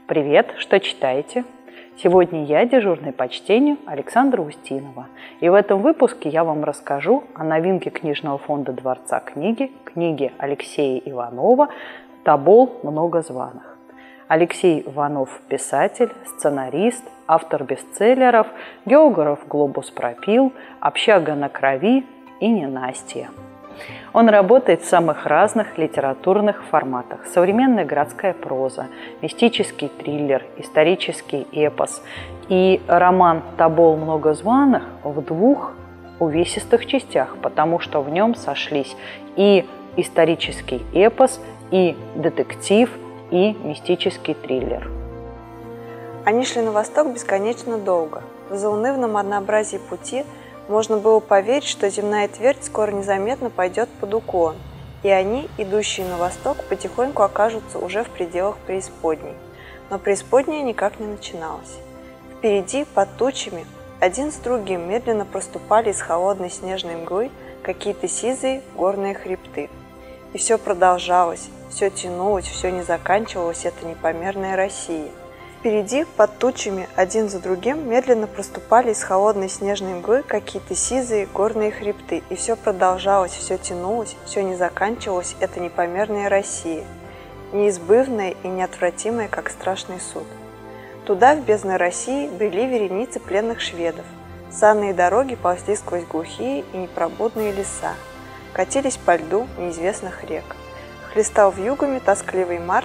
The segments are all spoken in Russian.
Привет, что читаете? Сегодня я дежурный по чтению Александра Устинова. И в этом выпуске я вам расскажу о новинке книжного фонда Дворца книги, книги Алексея Иванова «Тобол многозваных». Алексей Иванов – писатель, сценарист, автор бестселлеров «Географ глобус пропил», «Общага на крови» и «Ненастье». Он работает в самых разных литературных форматах. Современная городская проза, мистический триллер, исторический эпос и роман «Тобол многозваных» в двух увесистых частях, потому что в нем сошлись и исторический эпос, и детектив, и мистический триллер. Они шли на восток бесконечно долго. В заунывном однообразии пути можно было поверить, что земная твердь скоро незаметно пойдет под уклон, и они, идущие на восток, потихоньку окажутся уже в пределах преисподней. Но преисподняя никак не начиналась. Впереди, под тучами, один с другим медленно проступали из холодной снежной мглы какие-то сизые горные хребты. И все продолжалось, все тянулось, все не заканчивалось эта непомерная Россия. Впереди, под тучами, один за другим, медленно проступали из холодной снежной мглы какие-то сизые горные хребты, и все продолжалось, все тянулось, все не заканчивалось эта непомерная Россия, неизбывная и неотвратимая, как страшный суд. Туда, в бездны России, брели вереницы пленных шведов. Санные дороги ползли сквозь глухие и непробудные леса, катились по льду неизвестных рек. Хлестал вьюгами тоскливый март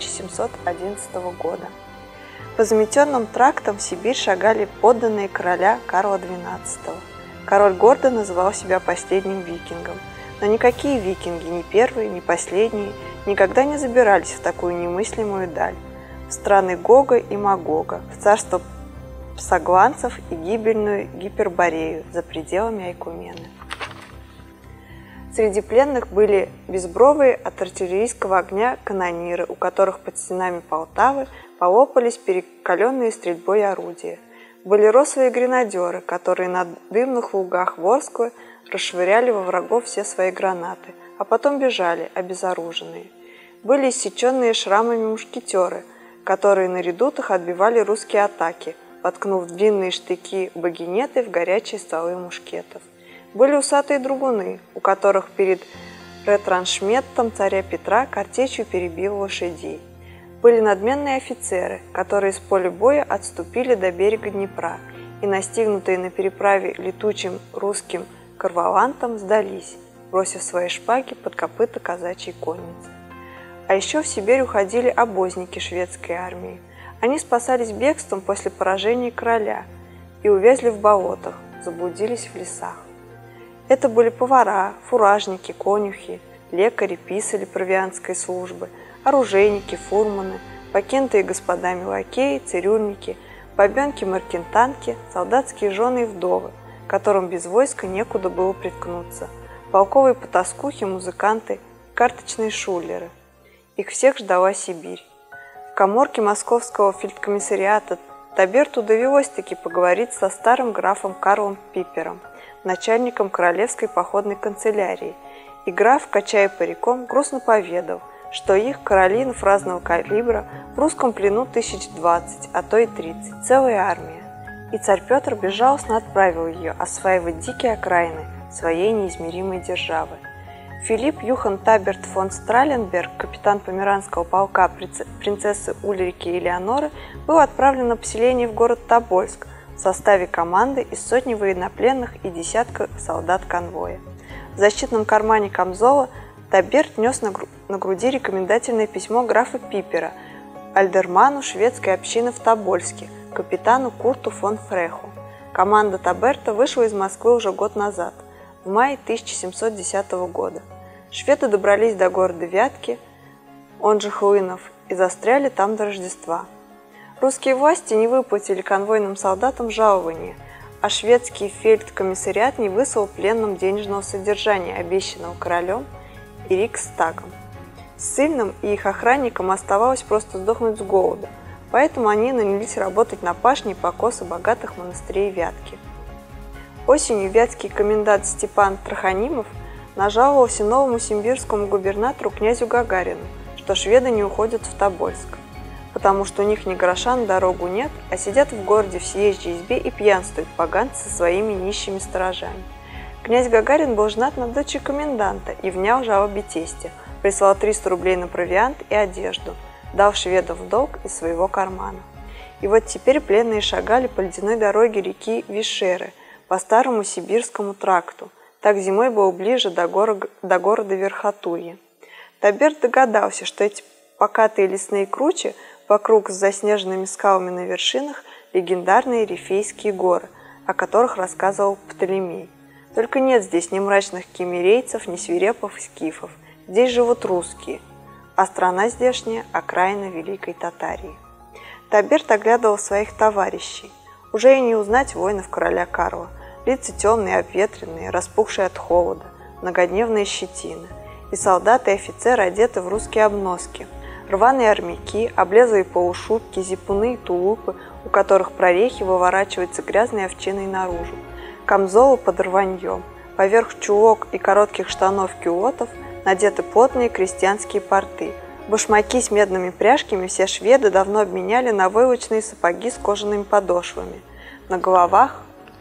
1711 года. По заметенным трактам в Сибирь шагали подданные короля Карла XII. Король гордо называл себя последним викингом. Но никакие викинги, ни первые, ни последние, никогда не забирались в такую немыслимую даль. В страны Гога и Магога, в царство псогланцев и гибельную Гиперборею за пределами Айкумены. Среди пленных были безбровые от артиллерийского огня канониры, у которых под стенами Полтавы полопались перекаленные стрельбой орудия. Были рослые гренадеры, которые на дымных лугах Ворскла расшвыряли во врагов все свои гранаты, а потом бежали, обезоруженные. Были иссеченные шрамами мушкетеры, которые на редутах отбивали русские атаки, воткнув длинные штыки багинеты в горячие стволы мушкетов. Были усатые драгуны, у которых перед ретраншментом царя Петра картечью перебил лошадей. Были надменные офицеры, которые с поля боя отступили до берега Днепра и, настигнутые на переправе летучим русским карвалантом, сдались, бросив свои шпаги под копыта казачьей конницы. А еще в Сибирь уходили обозники шведской армии. Они спасались бегством после поражения короля и увязли в болотах, заблудились в лесах. Это были повара, фуражники, конюхи, лекари, писари провианской службы, оружейники, фурманы, покинутые господами лакеи, цирюльники, бабенки-маркентанки, солдатские жены и вдовы, которым без войска некуда было приткнуться, полковые потаскухи, музыканты, карточные шулеры. Их всех ждала Сибирь. В каморке московского фельдкомиссариата Таберту довелось-таки поговорить со старым графом Карлом Пипером, начальником королевской походной канцелярии, и граф, качая париком, грустно поведал, что их, каролинов разного калибра, в русском плену 1020, а то и 30, целая армия. И царь Петр безжалостно отправил ее осваивать дикие окраины своей неизмеримой державы. Филипп Юхан Таберт фон Страленберг, капитан померанского полка принцессы Ульрики и Элеоноры, был отправлен на поселение в город Тобольск в составе команды из сотни военнопленных и десятка солдат конвоя. В защитном кармане камзола Таберт нес на груди рекомендательное письмо графа Пипера альдерману шведской общины в Тобольске, капитану Курту фон Фреху. Команда Таберта вышла из Москвы уже год назад, в мае 1710 года. Шведы добрались до города Вятки, он же Хлынов, и застряли там до Рождества. Русские власти не выплатили конвойным солдатам жалования, а шведский фельдкомиссариат не выслал пленным денежного содержания, обещанного королем и Риксдагом. Ссыльным и их охранникам оставалось просто сдохнуть с голода, поэтому они нанялись работать на пашне и покосы богатых монастырей Вятки. Осенью вятский комендант Степан Траханимов нажаловался новому симбирскому губернатору князю Гагарину, что шведы не уходят в Тобольск. потому что у них ни гроша на дорогу нет, а сидят в городе в съезжей избе и пьянствуют поганцы со своими нищими сторожами. Князь Гагарин был женат на дочери коменданта и внял жалобе тестя, прислал 300 рублей на провиант и одежду, дал шведам в долг из своего кармана. И вот теперь пленные шагали по ледяной дороге реки Вишеры, по старому сибирскому тракту. Так зимой был ближе до города Верхотурье. Таберт догадался, что эти покатые лесные кручи вокруг с заснеженными скалами на вершинах легендарные Рифейские горы, о которых рассказывал Птолемей. Только нет здесь ни мрачных кемерейцев, ни свирепых скифов. Здесь живут русские, а страна здешняя – окраина Великой Татарии. Таберт оглядывал своих товарищей. Уже и не узнать воинов короля Карла. Лица темные, обветренные, распухшие от холода, многодневные щетины. И солдаты и офицеры одеты в русские обноски. Рваные армяки, облезлые полушубки, зипуны и тулупы, у которых прорехи выворачиваются грязной овчиной наружу. Камзолы под рваньем. Поверх чулок и коротких штанов кюлотов надеты плотные крестьянские порты. Башмаки с медными пряжками все шведы давно обменяли на войлочные сапоги с кожаными подошвами. На головах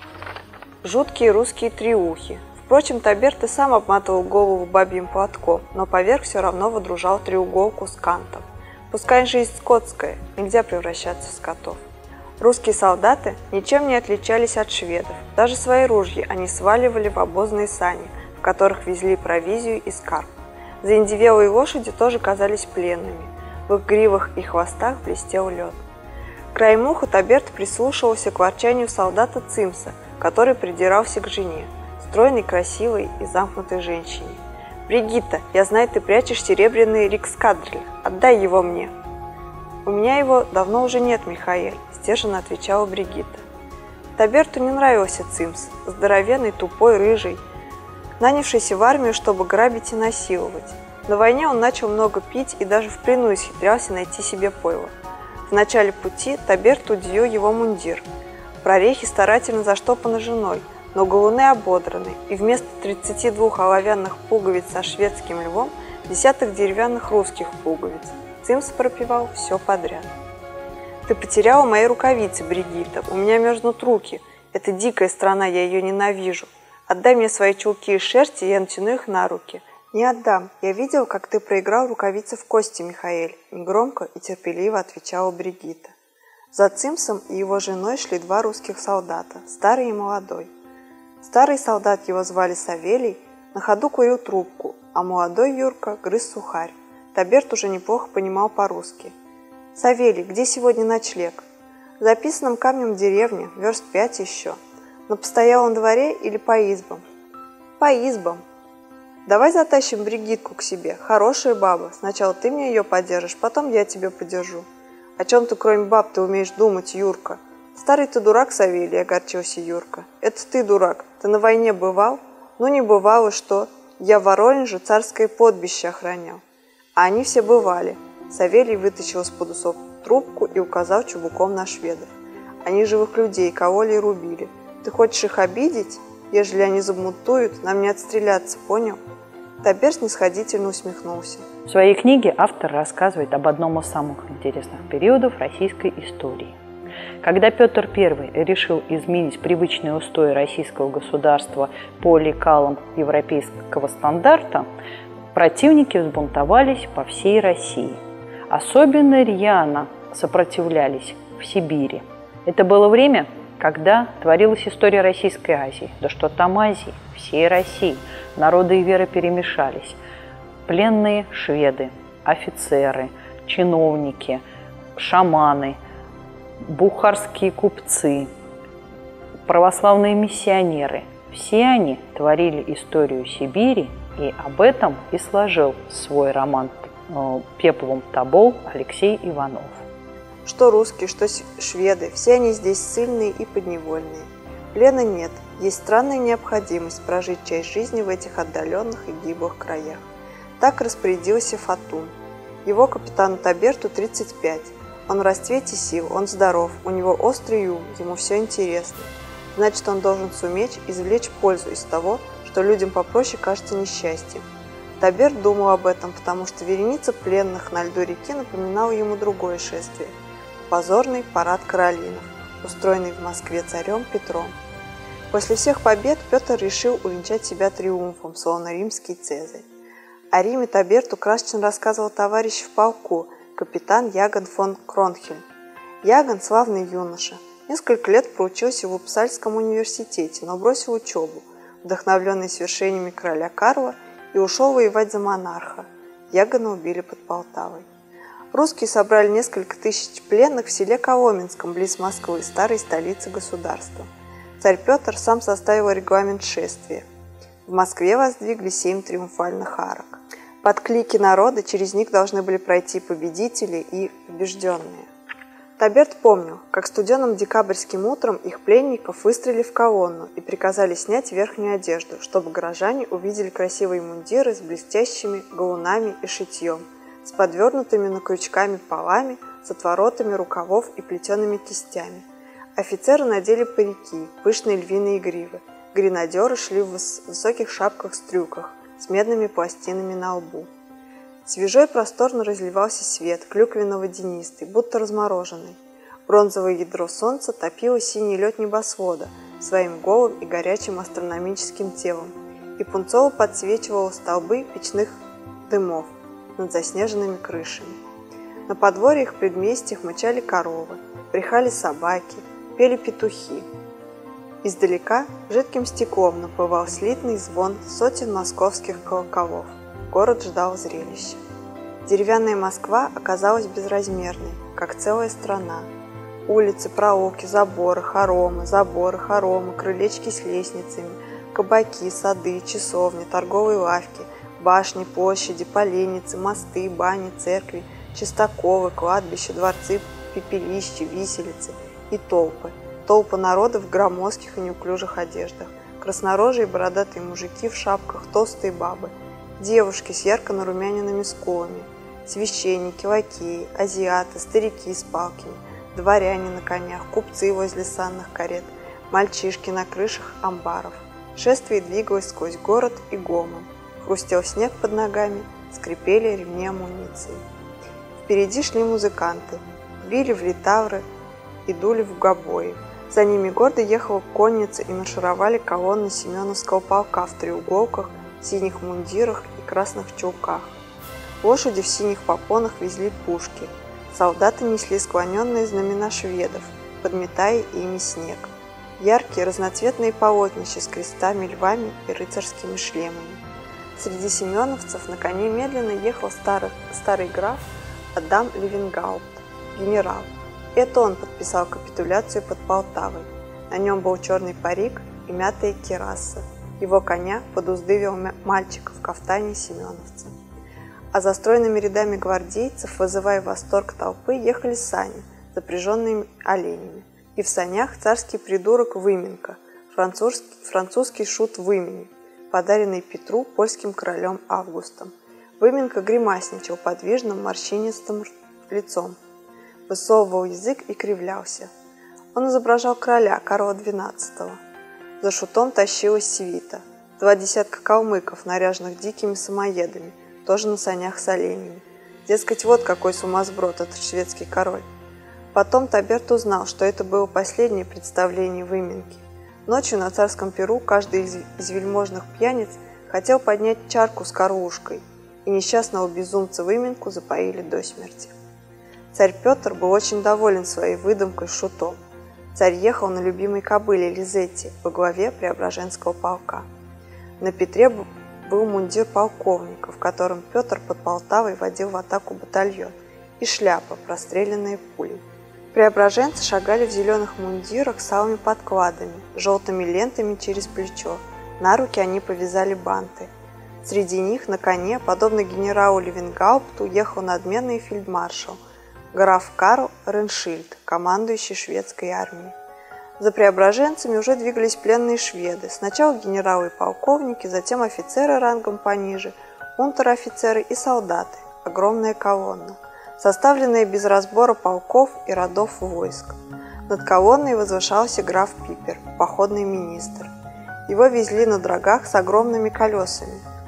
жуткие русские триухи. Впрочем, Таберт и сам обматывал голову бабьим платком, но поверх все равно водружал треуголку с кантом. Пускай жизнь скотская, нельзя превращаться в скотов. Русские солдаты ничем не отличались от шведов. Даже свои ружья они сваливали в обозные сани, в которых везли провизию и скарб. Заиндевелые лошади тоже казались пленными. В их гривах и хвостах блестел лед. Краем уха Таберт прислушивался к ворчанию солдата Цимса, который придирался к жене, стройной, красивой и замкнутой женщине. «Бригитта, я знаю, ты прячешь серебряный рикскадриль. Отдай его мне». «У меня его давно уже нет, Михаэль», – сдержанно отвечала Бригитта. Таберту не нравился Цимс, здоровенный, тупой, рыжий, нанявшийся в армию, чтобы грабить и насиловать. На войне он начал много пить и даже в плену исхитрялся найти себе пойло. В начале пути Таберт удивил его мундир. Прорехи старательно заштопаны женой, но галуны ободраны, и вместо 32 оловянных пуговиц со шведским львом десяток деревянных русских пуговиц. Цимс пропевал все подряд. «Ты потеряла мои рукавицы, Бригитта, у меня мерзнут руки. Это дикая страна, я ее ненавижу. Отдай мне свои чулки из шерсти, и я натяну их на руки». «Не отдам. Я видел, как ты проиграл рукавицы в кости, Михаэль», – негромко и терпеливо отвечала Бригитта. За Цимсом и его женой шли два русских солдата, старый и молодой. Старый солдат, его звали Савелий, на ходу курил трубку, а молодой Юрка грыз сухарь. Таберт уже неплохо понимал по-русски. «Савелий, где сегодня ночлег?» «За писаным камнем в деревне, верст 5 еще. На постоялом дворе или по избам?» «По избам». «Давай затащим Бригитку к себе, хорошая баба. Сначала ты мне ее подержишь, потом я тебя подержу». «О чем ты, кроме баб, ты умеешь думать, Юрка?» «Старый ты дурак, Савелий», — огорчился Юрка. «Это ты дурак. Ты на войне бывал?» «Ну, не бывало, что? Я в Воронеже царское подбище охранял». А они все бывали. Савелий вытащил из-под усов трубку и указал чубуком на шведов. Они живых людей кололи и рубили. Ты хочешь их обидеть? Ежели они забунтуют, нам не отстреляться, понял? Таберт снисходительно усмехнулся. В своей книге автор рассказывает об одном из самых интересных периодов российской истории. Когда Петр I решил изменить привычные устои российского государства по лекалам европейского стандарта, противники взбунтовались по всей России. Особенно рьяно сопротивлялись в Сибири. Это было время, когда творилась история Российской Азии. Да что там Азии, всей России. Народы и веры перемешались. Пленные шведы, офицеры, чиновники, шаманы, бухарские купцы, православные миссионеры. Все они творили историю Сибири, и об этом и сложил свой роман «Пеплум Тобол» Алексей Иванов. Что русские, что шведы, все они здесь ссыльные и подневольные. Плена нет, есть странная необходимость прожить часть жизни в этих отдаленных и гиблых краях. Так распорядился Фатун. Его капитану Таберту 35. Он в расцвете сил, он здоров, у него острый ум, ему все интересно. Значит, он должен суметь извлечь пользу из того, что людям попроще кажется несчастьем. Таберт думал об этом, потому что вереница пленных на льду реки напоминала ему другое шествие – позорный парад Каролинов, устроенный в Москве царем Петром. После всех побед Петр решил увенчать себя триумфом, словно римский Цезарь. О Риме Таберту красочно рассказывал товарищ в полку, капитан Яган фон Кронхельм. Яган – славный юноша. Несколько лет проучился в Упсальском университете, но бросил учебу, вдохновленный свершениями короля Карла, и ушел воевать за монарха. Ягана убили под Полтавой. Русские собрали несколько тысяч пленных в селе Коломенском, близ Москвы, старой столицы государства. Царь Петр сам составил регламент шествия. В Москве воздвигли 7 триумфальных арок. Под клики народа через них должны были пройти победители и побежденные. Таберт помнил, как студеным декабрьским утром их пленников выстроили в колонну и приказали снять верхнюю одежду, чтобы горожане увидели красивые мундиры с блестящими галунами и шитьем, с подвернутыми на крючками полами, с отворотами рукавов и плетеными кистями. Офицеры надели парики, пышные львиные гривы. Гренадеры шли в высоких шапках-стрюках с медными пластинами на лбу. Свежо и просторно разливался свет, клюквенно-водянистый, будто размороженный. Бронзовое ядро солнца топило синий лед небосвода своим голым и горячим астрономическим телом и пунцово подсвечивало столбы печных дымов над заснеженными крышами. На подворьях предместьях мычали коровы, брехали собаки, пели петухи. Издалека жидким стеклом наплывал слитный звон сотен московских колоколов. Город ждал зрелища. Деревянная Москва оказалась безразмерной, как целая страна. Улицы, проулки, заборы, хоромы, крылечки с лестницами, кабаки, сады, часовни, торговые лавки, башни, площади, поленницы, мосты, бани, церкви, чистаковы, кладбища, дворцы, пепелища, виселицы и толпы. Толпы народа в громоздких и неуклюжих одеждах, краснорожие бородатые мужики в шапках, толстые бабы, девушки с ярко нарумяненными скулами, священники, лакеи, азиаты, старики с палками, дворяне на конях, купцы возле санных карет, мальчишки на крышах амбаров. Шествие двигалось сквозь город и гомон. Хрустел снег под ногами, скрипели ремни амуниции. Впереди шли музыканты, били в литавры и дули в гобои. За ними гордо ехала конница и маршировали колонны Семеновского полка в треуголках, синих мундирах и красных чулках. Лошади в синих попонах везли пушки. Солдаты несли склоненные знамена шведов, подметая ими снег. Яркие разноцветные полотнища с крестами, львами и рыцарскими шлемами. Среди семеновцев на коне медленно ехал старый граф Адам Левенгаупт, генерал. Это он подписал капитуляцию под Полтавой. На нем был черный парик и мятая кираса. Его коня подуздывил мальчик в кафтане семеновца. А за стройными рядами гвардейцев, вызывая восторг толпы, ехали сани, запряженные оленями. И в санях царский придурок Выменка, французский шут Вымени, подаренный Петру польским королем Августом. Выменка гримасничал подвижным морщинистым лицом, высовывал язык и кривлялся. Он изображал короля Карла XII. За шутом тащилась свита. 2 десятка калмыков, наряженных дикими самоедами, тоже на санях с оленями. Дескать, вот какой сумасброд этот шведский король. Потом Таберт узнал, что это было последнее представление Выменки. Ночью на царском пиру каждый из вельможных пьяниц хотел поднять чарку с карлушкой, и несчастного безумца Выменку запоили до смерти. Царь Петр был очень доволен своей выдумкой с шутом. Царь ехал на любимой кобыле Лизетти во главе Преображенского полка. На Петре был мундир полковника, в котором Петр под Полтавой водил в атаку батальон, и шляпа, простреленная пулей. Преображенцы шагали в зеленых мундирах с алыми подкладами, желтыми лентами через плечо. На руки они повязали банты. Среди них на коне, подобно генералу Левенгаупту, ехал надменный фельдмаршал граф Карл Реншильд, командующий шведской армией. За преображенцами уже двигались пленные шведы. Сначала генералы и полковники, затем офицеры рангом пониже, унтер-офицеры и солдаты. Огромная колонна, составленная без разбора полков и родов войск. Над колонной возвышался граф Пипер, походный министр. Его везли на дрогах с огромными колесами.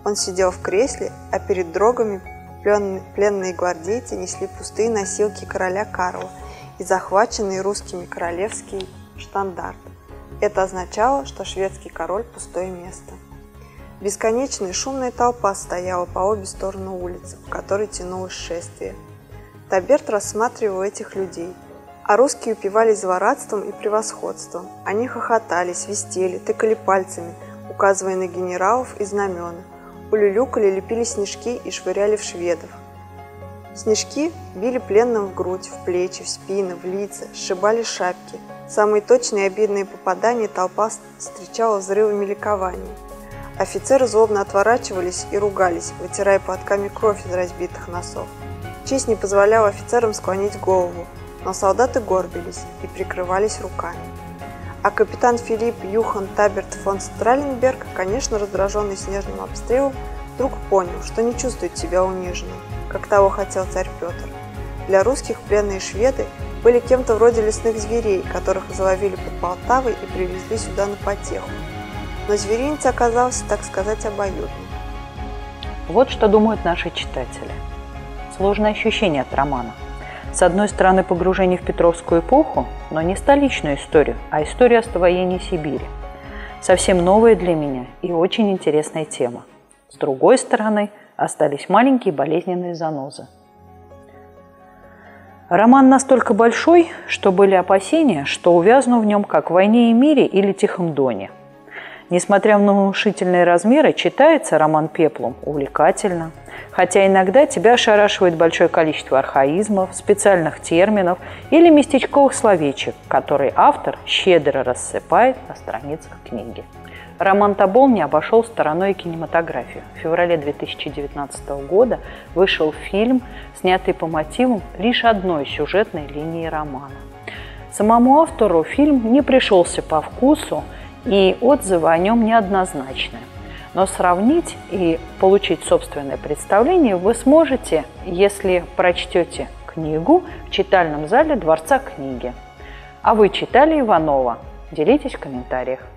Он сидел в кресле, а перед дрогами пленные гвардейцы несли пустые носилки короля Карла и захваченный русскими королевский штандарт. Это означало, что шведский король – пустое место. Бесконечная шумная толпа стояла по обе стороны улицы, по которой тянулось шествие. Таберт рассматривал этих людей, а русские упивались злорадством и превосходством. Они хохотали, свистели, тыкали пальцами, указывая на генералов и знамена, улюлюкали, лепили снежки и швыряли в шведов. Снежки били пленным в грудь, в плечи, в спины, в лица, сшибали шапки. Самые точные и обидные попадания толпа встречала взрывами ликования. Офицеры злобно отворачивались и ругались, вытирая платками кровь из разбитых носов. Честь не позволяла офицерам склонить голову, но солдаты горбились и прикрывались руками. А капитан Филипп Юхан Таберт фон Страленберг, конечно, раздраженный снежным обстрелом, вдруг понял, что не чувствует себя униженным, как того хотел царь Петр. Для русских пленные шведы были кем-то вроде лесных зверей, которых заловили под Полтавой и привезли сюда на потеху. Но зверинец оказался, так сказать, обоюдным. Вот что думают наши читатели. Сложное ощущение от романа. С одной стороны, погружение в Петровскую эпоху, но не столичную историю, а историю освоения Сибири. Совсем новая для меня и очень интересная тема. С другой стороны, остались маленькие болезненные занозы. Роман настолько большой, что были опасения, что увязну в нем как в «Войне и мире» или «Тихом доне». Несмотря на внушительные размеры, читается роман пеплом увлекательно, хотя иногда тебя ошарашивает большое количество архаизмов, специальных терминов или местечковых словечек, которые автор щедро рассыпает на страницах книги. Роман «Тобол» не обошел стороной кинематографию. В феврале 2019 года вышел фильм, снятый по мотивам лишь одной сюжетной линии романа. Самому автору фильм не пришелся по вкусу, и отзывы о нем неоднозначны. Но сравнить и получить собственное представление вы сможете, если прочтете книгу в читальном зале Дворца книги. А вы читали Иванова? Делитесь в комментариях.